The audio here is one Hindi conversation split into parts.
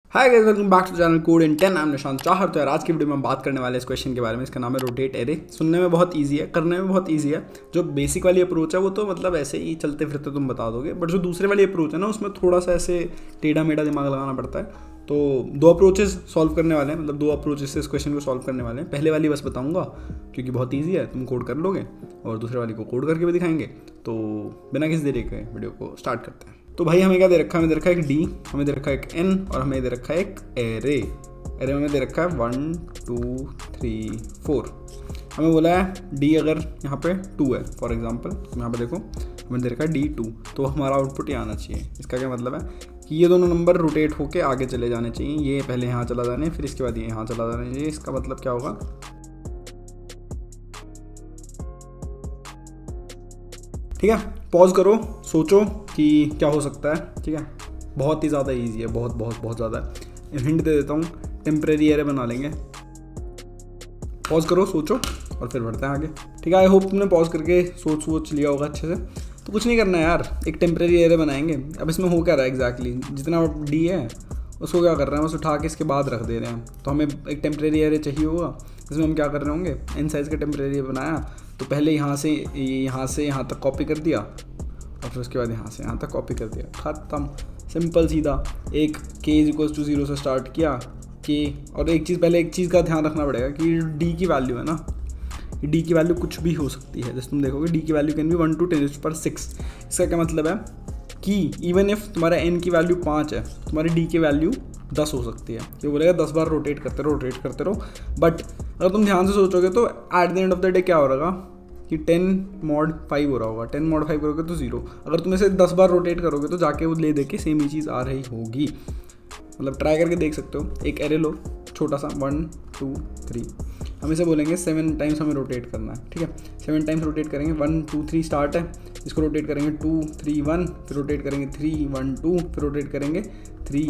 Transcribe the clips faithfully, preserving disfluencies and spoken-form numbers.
Hi guys, welcome back to channel code in ten. I am Nishant Chahar. तो यार आज की वीडियो में बात करने वाले इस क्वेश्चन के बारे में। इसका नाम है रोटेट एरे। सुनने में बहुत इजी है, करने में बहुत इजी है। जो बेसिक वाली अप्रोच है वो तो मतलब ऐसे ही चलते फिरते तुम बता दोगे, बट जो दूसरे वाली अप्रोच है ना उसमें थोड़ा सा ऐसे टेढ़ा मेढ़ा दिमाग लगाना पड़ता है। तो दो अप्रोचेस सॉल्व करने वाले हैं, मतलब दो अप्रोचेस से इस क्वेश्चन को सॉल्व करने वाले हैं। पहले वाली बस बताऊंगा क्योंकि बहुत ईजी है, तुम कोड कर लोगे, और दूसरे वाली को कोड करके भी दिखाएंगे। तो बिना किसी देरी के वीडियो को स्टार्ट करते हैं। तो भाई हमें क्या दे रखा है? हमें दे रखा है एक डी, हमें दे रखा है एक एन, और हमें दे रखा है एक एरे। एरे में दे रखा है वन टू थ्री फोर। हमें बोला है डी अगर यहाँ पे टू है फॉर एग्जांपल, यहाँ पे देखो हमें दे रखा है डी टू, तो हमारा आउटपुट ये आना चाहिए। इसका क्या मतलब है कि ये दोनों नंबर रोटेट होके आगे चले जाने चाहिए। ये पहले यहाँ चला जाने, फिर इसके बाद ये यहाँ चला जाना चाहिए। इसका मतलब क्या होगा? ठीक है, पॉज करो, सोचो कि क्या हो सकता है। ठीक है, बहुत ही ज़्यादा इजी है, बहुत बहुत बहुत ज़्यादा। हिंट दे देता हूँ, टेम्परेरी एरे बना लेंगे। पॉज करो, सोचो, और फिर बढ़ते हैं आगे। ठीक है, आई होप तुमने पॉज करके सोच सोच लिया होगा अच्छे से। तो कुछ नहीं करना है यार, एक टेम्परेरी एरे बनाएंगे। अब इसमें हो क्या रहा है एग्जैक्टली, जितना डी है उसको क्या कर रहे हैं, बस उठा के इसके बाद रख दे रहे हैं। तो हमें एक टेम्परेरी एरे चाहिए होगा, इसमें हम क्या कर रहे होंगे, एन साइज़ का टेम्परेरी एरे बनाया। तो पहले यहाँ से यहाँ से यहाँ तक कॉपी कर दिया, और फिर उसके बाद यहाँ से यहाँ तक कॉपी कर दिया, ख़त्म। सिंपल सीधा। एक K is equals to zero से स्टार्ट किया के। और एक चीज़, पहले एक चीज़ का ध्यान रखना पड़ेगा कि डी की वैल्यू है ना, डी की वैल्यू कुछ भी हो सकती है। जैसे तुम देखोगे डी की value can be one to ten पर सिक्स। इसका क्या मतलब है कि इवन इफ तुम्हारा एन की वैल्यू पाँच है, तुम्हारी डी की वैल्यू दस हो सकती है। ये बोलेगा दस बार रोटेट करते रहो रोटेट करते रहो। बट अगर तुम ध्यान से सोचोगे तो at the end of the day क्या हो रहा कि टेन मॉड फाइव हो रहा होगा। टेन मॉड फाइव करोगे तो जीरो। अगर तुम इसे दस बार रोटेट करोगे तो जाके वो ले दे के सेम ही चीज़ आ रही होगी। मतलब ट्राई करके देख सकते हो। एक एरे लो छोटा सा, वन टू थ्री, हम इसे बोलेंगे सेवन टाइम्स हमें रोटेट करना है। ठीक है, सेवन टाइम्स रोटेट करेंगे। वन टू थ्री स्टार्ट है, इसको रोटेट करेंगे टू थ्री वन, फिर रोटेट करेंगे थ्री वन टू, फिर रोटेट करेंगे थ्री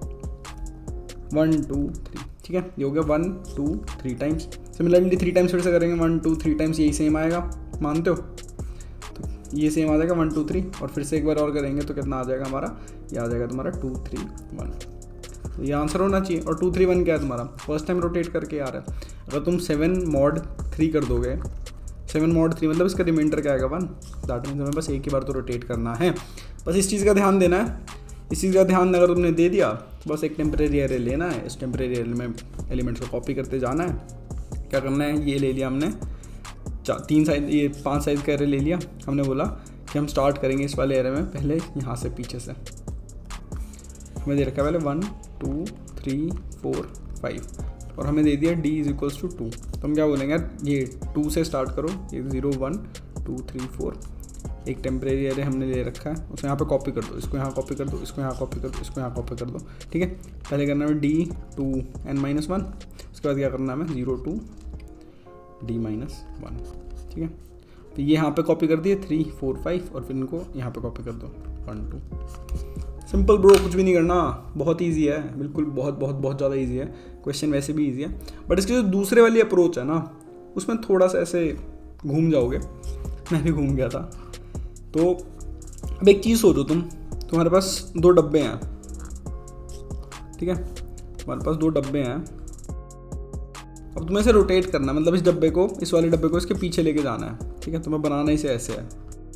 वन टू थ्री। ठीक है, ये हो गया one two three times. Similarly three times फिर से करेंगे, वन टू थ्री टाइम्स, यही सेम आएगा, मानते हो? तो ये सेम आ जाएगा वन टू थ्री, और फिर से एक बार और करेंगे तो कितना आ जाएगा हमारा? ये आ जाएगा तुम्हारा टू थ्री वन। तो ये आंसर होना चाहिए। और टू थ्री वन क्या है तुम्हारा? फर्स्ट टाइम रोटेट करके आ रहा है। अगर तुम सेवन मॉड थ्री कर दोगे, सेवन मॉड थ्री मतलब इसका रिमाइंडर क्या आएगा? वन। दैट मीन्स हमें बस एक ही बार तो रोटेट करना है। बस इस चीज़ का ध्यान देना है। इस चीज़ का ध्यान अगर तुमने दे दिया तो बस एक टेम्परेरी एरे लेना है। इस टेम्परेरी एरे में एलिमेंट्स को कॉपी करते जाना है। क्या करना है, ये ले लिया हमने तीन साइज, ये पांच साइज़ का एरे ले लिया। हमने बोला कि हम स्टार्ट करेंगे इस वाले एरे में पहले यहाँ से पीछे से। हमें दे रखा है पहले one two three four five, और हमें दे दिया D is equals to two. तो हम क्या बोलेंगे यार, ये टू से स्टार्ट करो, ये zero one two three four. एक टेम्परेरी एरे हमने ले रखा है, उसे यहाँ पे कॉपी कर दो, इसको यहाँ कॉपी कर दो, इसको यहाँ कॉपी कर दो, इसको यहाँ कॉपी कर दो। ठीक है, पहले करना है D to N minus one, उसके बाद क्या करना है, zero to D minus one. ठीक है, तो ये यहाँ पे कॉपी कर दिए थ्री फोर फाइव, और फिर इनको यहाँ पे कॉपी कर दो वन टू। सिंपल ब्रो, कुछ भी नहीं करना, बहुत ईजी है, बिल्कुल बहुत बहुत बहुत ज़्यादा ईजी है। क्वेश्चन वैसे भी ईजी है, बट इसकी जो दूसरे वाली अप्रोच है ना उसमें थोड़ा सा ऐसे घूम जाओगे। मैं भी घूम गया था। तो अब एक चीज़ सोचो, तुम तुम्हारे पास दो डब्बे हैं। ठीक है, तुम्हारे पास दो डब्बे हैं। अब तुम्हें इसे रोटेट करना है, मतलब इस डब्बे को, इस वाले डब्बे को इसके पीछे लेके जाना है। ठीक है, तुम्हें बनाना इसे ऐसे है,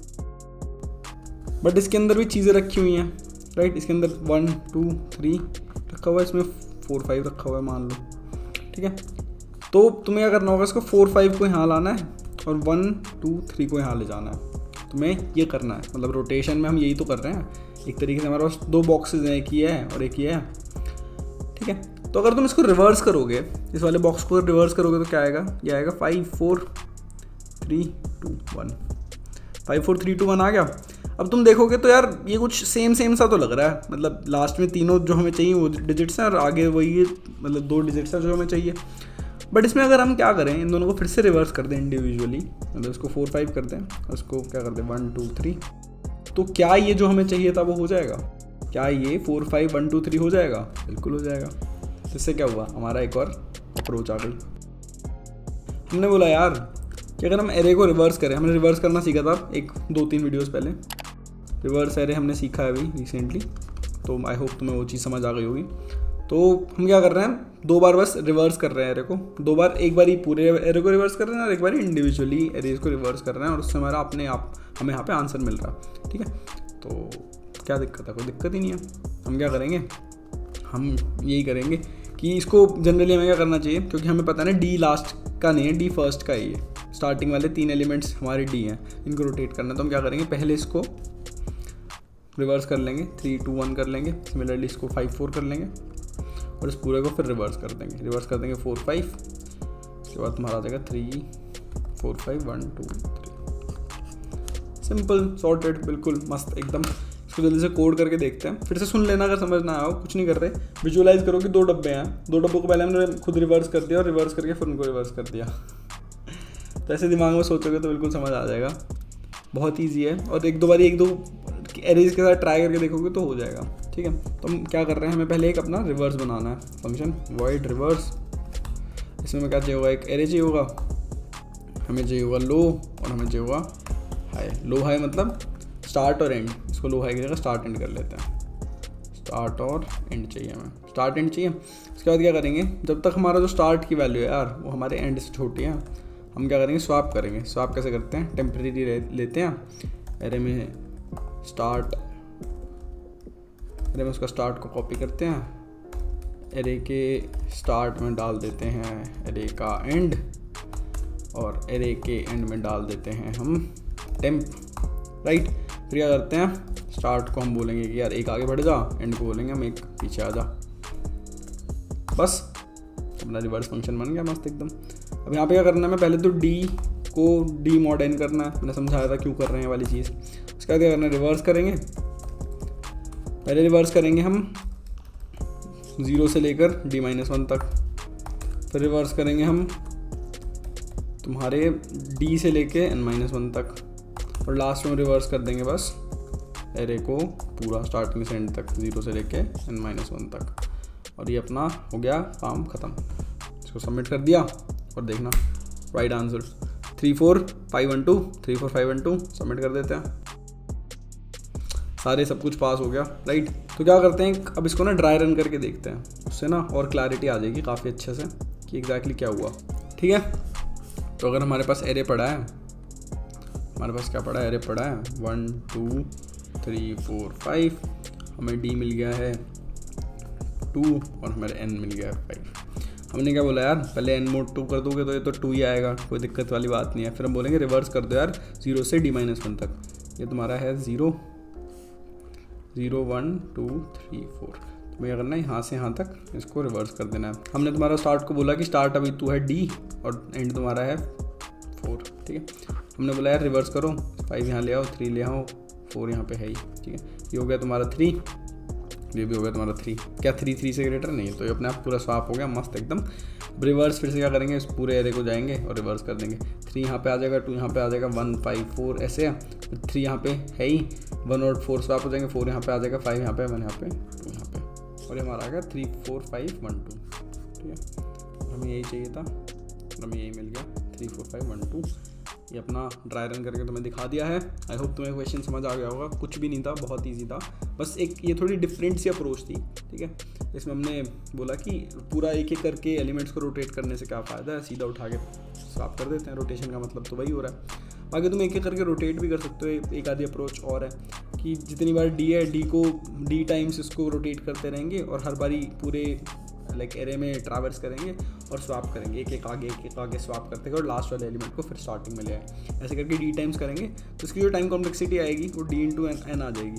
बट इसके अंदर भी चीज़ें रखी हुई हैं, राइट। इसके अंदर वन टू थ्री रखा हुआ है, इसमें फोर फाइव रखा हुआ है मान लो। ठीक है, तो तुम्हें क्या करना होगा, इसको फोर फाइव को यहाँ लाना है और वन टू थ्री को यहाँ ले जाना है। तुम्हें ये करना है, मतलब रोटेशन में हम यही तो कर रहे हैं। एक तरीके से हमारे पास दो बॉक्सेस हैं, एक ये है और एक ये है। ठीक है, तो अगर तुम इसको रिवर्स करोगे, इस वाले बॉक्स को रिवर्स करोगे तो क्या आएगा? ये आएगा five four three two one. Five four three two one आ गया। अब तुम देखोगे तो यार ये कुछ सेम सेम सा तो लग रहा है, मतलब लास्ट में तीनों जो हमें चाहिए वो डिजिट्स हैं और आगे वही मतलब दो डिजिट्स हैं जो हमें चाहिए। बट इसमें अगर हम क्या करें, इन दोनों को फिर से रिवर्स कर दें इंडिविजुअली, मतलब इसको फोर फाइव कर दें और इसको क्या कर दें वन टू थ्री, तो क्या ये जो हमें चाहिए था वो हो जाएगा? क्या ये four five one two three हो जाएगा? बिल्कुल हो जाएगा। इससे क्या हुआ, हमारा एक और अप्रोच आ गई। हमने बोला यार कि अगर हम एरे को रिवर्स करें, हमने रिवर्स करना सीखा था एक दो तीन वीडियोज़ पहले। रिवर्स एरे हमने सीखा है अभी रिसेंटली, तो आई होप तुम्हें वो चीज़ समझ आ गई होगी। तो हम क्या कर रहे हैं, दो बार बस रिवर्स कर रहे हैं एरे को, दो बार, एक बार ही पूरे एरे को रिवर्स कर रहे हैं और एक बार इंडिविजुअली एरेज को रिवर्स कर रहे हैं, और उससे हमारा अपने आप हमें यहाँ पे आंसर मिल रहा है। ठीक है, तो क्या दिक्कत है, कोई दिक्कत ही नहीं है। हम क्या करेंगे, हम यही करेंगे कि इसको जनरली हमें क्या करना चाहिए, क्योंकि हमें पता है ना डी लास्ट का नहीं है, डी फर्स्ट का ही है, स्टार्टिंग वाले तीन एलिमेंट्स हमारे डी हैं, इनको रोटेट करना है। तो हम क्या करेंगे, पहले इसको रिवर्स कर लेंगे, थ्री टू वन कर लेंगे, सिमिलरली इसको फाइव फोर कर लेंगे और इस पूरे को फिर रिवर्स कर देंगे, रिवर्स कर देंगे फोर फाइव, उसके बाद तुम्हारा आ जाएगा three four five one two three. Simple, sorted, बिल्कुल मस्त एकदम। इसको जल्दी से कोड करके देखते हैं, फिर से सुन लेना अगर समझ ना आया हो, कुछ नहीं कर रहे, विजुअलाइज करो कि दो डब्बे हैं, दो डब्बों को पहले हमने खुद रिवर्स कर दिया और रिवर्स करके फिर उनको रिवर्स कर दिया। तो ऐसे दिमाग में सोचोगे तो बिल्कुल समझ आ जाएगा, बहुत ईजी है। और एक दो बार एक दो एरेज के साथ ट्राई करके देखोगे तो हो जाएगा। ठीक है, तो हम क्या कर रहे हैं, हमें पहले एक अपना रिवर्स बनाना है फंक्शन वॉइड रिवर्स। इसमें हमें क्या चाहिए होगा, एक एरे चाहिए होगा, हमें चाहिए होगा लो और हमें चाहिए होगा हाई। लो हाई मतलब स्टार्ट और एंड, इसको लो हाई की जगह स्टार्ट एंड कर लेते हैं, स्टार्ट और एंड चाहिए हमें, स्टार्ट एंड चाहिए। उसके बाद क्या करेंगे, जब तक हमारा जो स्टार्ट की वैल्यू है यार वो हमारे एंड से छोटी है, हम क्या करेंगे, स्वैप करेंगे। स्वैप कैसे करते हैं, टेम्परेरी लेते हैं, एरे में स्टार्ट, एरे में उसका स्टार्ट को कॉपी करते हैं, एरे के स्टार्ट में डाल देते हैं एरे का एंड, और एरे के एंड में डाल देते हैं हम टेम्प, राइट। फिर क्या करते हैं, स्टार्ट को हम बोलेंगे कि यार एक आगे बढ़ जा, एंड को बोलेंगे हम एक पीछे आ जा, बस अपना रिवर्स फंक्शन बन गया मस्त एकदम। अब यहाँ पे क्या करना है, मैं पहले तो डी को डी मॉड एन करना है, मैंने समझाया था क्यों कर रहे हैं वाली चीज़। उसके बाद क्या करना है, रिवर्स करेंगे, पहले रिवर्स करेंगे हम ज़ीरो से लेकर डी माइनस वन तक, फिर रिवर्स करेंगे हम तुम्हारे डी से लेके एन माइनस वन तक, और लास्ट में रिवर्स कर देंगे बस एरे को पूरा स्टार्टिंग से एंड तक, ज़ीरो से लेके एन माइनस वन तक, और ये अपना हो गया काम ख़त्म। इसको सबमिट कर दिया और देखना right answer three four five one two, three four five one two submit कर देते हैं, सारे सब कुछ पास हो गया, राइट। तो क्या करते हैं, अब इसको ना ड्राई रन करके देखते हैं, उससे ना और क्लैरिटी आ जाएगी काफ़ी अच्छे से कि एग्जैक्टली क्या हुआ। ठीक है, तो अगर हमारे पास एरे पड़ा है, हमारे पास क्या पड़ा है, एरे पड़ा है one two three four five, हमें डी मिल गया है टू और हमारे एन मिल गया है फाइव। हमने क्या बोला यार, पहले एन मोड टू कर दोगे तो ये तो टू ही आएगा, कोई दिक्कत वाली बात नहीं है। फिर हम बोलेंगे रिवर्स कर दो यार जीरो से डी माइनस वन तक, ये तुम्हारा है zero zero one two three four, तुम्हें क्या करना है, यहाँ से यहाँ तक इसको रिवर्स कर देना है। हमने तुम्हारा स्टार्ट को बोला कि स्टार्ट अभी टू है डी और एंड तुम्हारा है फोर। ठीक है, हमने बोला यार रिवर्स करो, फाइव यहाँ ले आओ, थ्री ले आओ, फोर यहाँ पे है ही। ठीक है, ये हो गया तुम्हारा थ्री, ये भी हो गया तुम्हारा थ्री। क्या थ्री थ्री से ग्रेटर नहीं है, तो ये अपने आप पूरा स्वैप हो गया मस्त एकदम। रिवर्स फिर से क्या करेंगे, इस पूरे एरे को जाएंगे और रिवर्स कर देंगे, थ्री यहाँ पे आ जाएगा, टू यहाँ पे आ जाएगा, वन फाइव फोर ऐसे है, फिर थ्री यहाँ पे है ही, वन और फोर स्वैप हो जाएंगे, फोर यहाँ पे आ जाएगा, फाइव यहाँ पे, वन यहाँ पे, टू यहाँ पे, और ये हमारा आ गया three four five one two. ठीक है, हमें यही चाहिए था, हमें यही मिल गया three four five one two. ये अपना ड्राई रन करके तुम्हें दिखा दिया है। आई होप तुम्हें क्वेश्चन समझ आ गया होगा, कुछ भी नहीं था, बहुत इजी था, बस एक ये थोड़ी डिफरेंट सी अप्रोच थी। ठीक है, इसमें हमने बोला कि पूरा एक एक करके एलिमेंट्स को रोटेट करने से क्या फ़ायदा है, सीधा उठा के साफ कर देते हैं, रोटेशन का मतलब तो वही हो रहा है। बाकी तुम एक एक करके रोटेट भी कर सकते हो। एक आधी अप्रोच और है कि जितनी बार डी है, डी को डी टाइम्स इसको रोटेट करते रहेंगे और हर बारी पूरे लाइक एरे में ट्रैवर्स करेंगे और स्वैप करेंगे, एक एक आगे एक एक आगे स्वैप करते हैं और लास्ट वाले एलिमेंट को फिर स्टार्टिंग में ले आए। ऐसे करके डी टाइम्स करेंगे तो इसकी जो टाइम कॉम्प्लेक्सिटी आएगी वो डी इंटू एन आ जाएगी।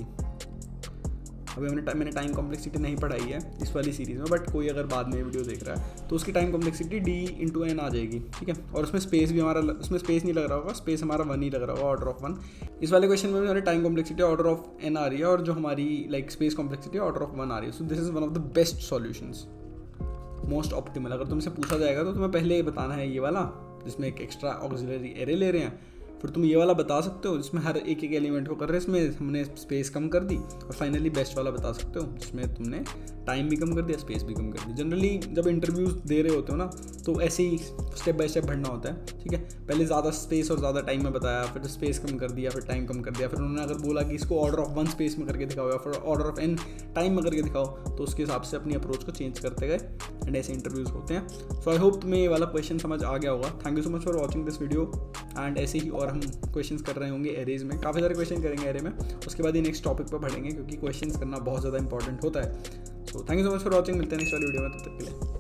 अभी हमने मैंने टाइम कॉम्प्लेक्सिटी नहीं पढ़ाई है इस वाली सीरीज़ में, बट कोई अगर बाद में वीडियो देख रहा है तो उसकी time complexity D into N आ जाएगी। ठीक है, और उसमें स्पेस भी हमारा, उसमें स्पेस नहीं लग रहा होगा, स्पेस हमारा वन ही लग रहा होगा, ऑर्डर ऑफ वन। इस वाले क्वेश्चन में हमारी time complexity order of N आ रही है और जो हमारी like space complexity order of one आ रही है। So this is one of the best solutions, most optimal. अगर तुमसे पूछा जाएगा तो तुम्हें पहले ये बताना है ये वाला जिसमें एक एक्स्ट्रा ऑक्सिलरी एरे ले रहे हैं, फिर तुम ये वाला बता सकते हो जिसमें हर एक एक एलिमेंट को कर रहे हैं, इसमें हमने स्पेस कम कर दी, और फाइनली बेस्ट वाला बता सकते हो जिसमें तुमने टाइम भी कम कर दिया, स्पेस भी कम कर दी। जनरली जब इंटरव्यूज दे रहे होते हो ना तो ऐसे ही स्टेप बाय स्टेप बढ़ना होता है, ठीक है। पहले ज़्यादा स्पेस और ज़्यादा टाइम में बताया, फिर स्पेस कम कर दिया, फिर टाइम कम कर दिया, फिर उन्होंने अगर बोला कि इसको ऑर्डर ऑफ वन स्पेस में करके दिखाओ या फिर ऑर्डर ऑफ एन टाइम में करके दिखाओ, तो उसके हिसाब से अपनी अप्रोच को चेंज करते गए एंड ऐसे इंटरव्यूज़ होते हैं। सो आई होप तुम्हें ये वाला क्वेश्चन समझ आ गया होगा। Thank you so much for watching this video and ऐसे ही और हम क्वेश्चंस कर रहे होंगे एरेज में, काफ़ी सारे क्वेश्चन करेंगे एरे में, उसके बाद ही नेक्स्ट टॉपिक पर बढ़ेंगे क्योंकि क्वेश्चंस करना बहुत ज़्यादा इंपॉर्टेंट होता है। So thank you so much for watching, मिलते हैं नेक्स्ट वाली वीडियो में, तब तक के लिए।